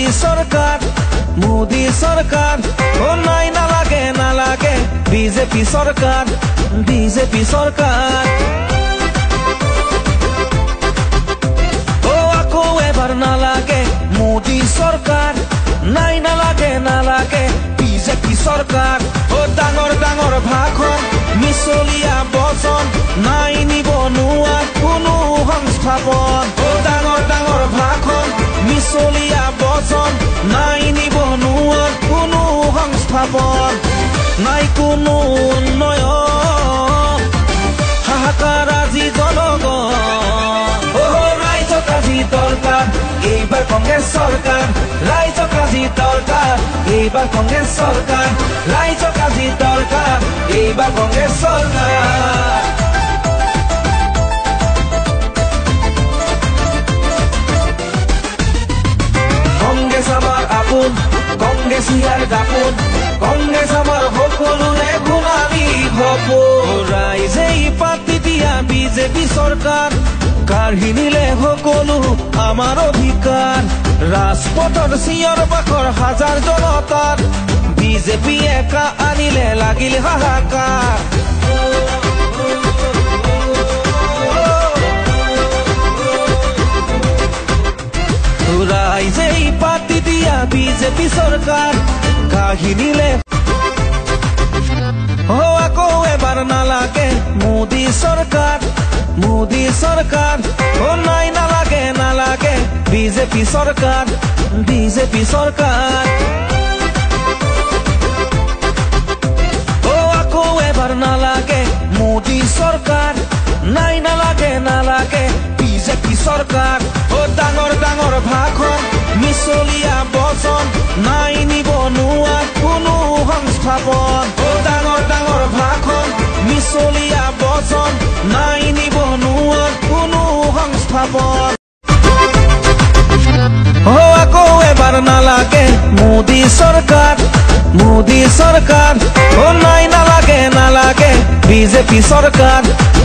सरकार ओ নাই নালাগে বিজেপি सरकार ओ আকৌ এবাৰ নালাগে মোদী सरकार নাই নালাগে বিজেপি सरकार ओ ডাঙৰ ভাষণ মিছলীয়া বচন নাই নিবনুৱা কোনো সংস্থাপন ओ ডাঙৰ ভাষণ মিছলীয়া বচন নাই নিবনুৱা কোনো সংস্থাপন নাই কোনো উন্নয়ন হাহাকাৰ আজি জনগণ ৰাইজক আজি দৰকাৰ এইবাৰ কংগ্ৰেছ চৰকাৰ ৰাইজক আজি দৰকাৰ এইবাৰ কংগ্ৰেছ চৰকাৰ ৰাইজক আজি দৰকাৰ এইবাৰ কংগ্ৰেছ চৰকাৰ কংগ্ৰেছ আমাৰ আপোন কংগ্ৰেছ ইয়াৰ দাপোন কংগ্ৰেছ আমাৰ সকলোৰে গুণাবী সপোন ৰাইজেই পাতি দিয়া বিজেপি চৰকাৰ কাঢ়ি নিলে সকলো আমাৰ অধিকাৰ ৰাজপথৰ চিঞৰ বাখৰ হাজাৰ জনতাৰ বিজেপি একা আনিলে লাগিল হাহাকাৰ ৰাইজেই পাতি দিয়া বিজেপি চৰকাৰ কাঢ়ি নিলে আকৌ এবাৰ নালাগে মোদী सरकार ओ নাই নালাগে বিজেপি सरकार ओ আকৌ এবাৰ নালাগে মোদী सरकार নাই নালাগে বিজেপি सरकार ओ ডাঙৰ ভাষণ মিছলীয়া বচন নাই নিবনুৱা কোনো সংস্থাপন ओ ডাঙৰ ভাষণ মিছলীয়া বচন নাই নিবনুৱা কোনো সংস্থাপন আকৌ এবাৰ নালাগে মোদী सरकार ओ নাই নালাগে বিজেপি सरकार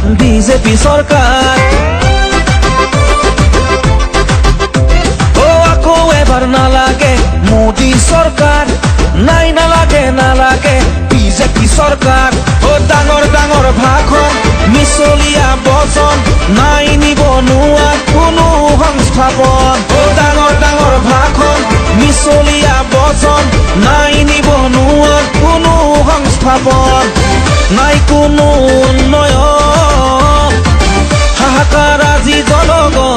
ओ আকৌ এবাৰ নালাগে মোদী सरकार নাই নালাগে বিজেপি सरकार ओ ডাঙৰ ভাষণ মিছলীয়া বচন নাই নিবনুৱা কোনো সংস্থাপন ओ ডাঙৰ ভাষণ মিছলীয়া বচন নাই নিবনুৱা কোনো সংস্থাপন নাই কোনো উন্নয়ন হাহাকাৰ আজি জনগণ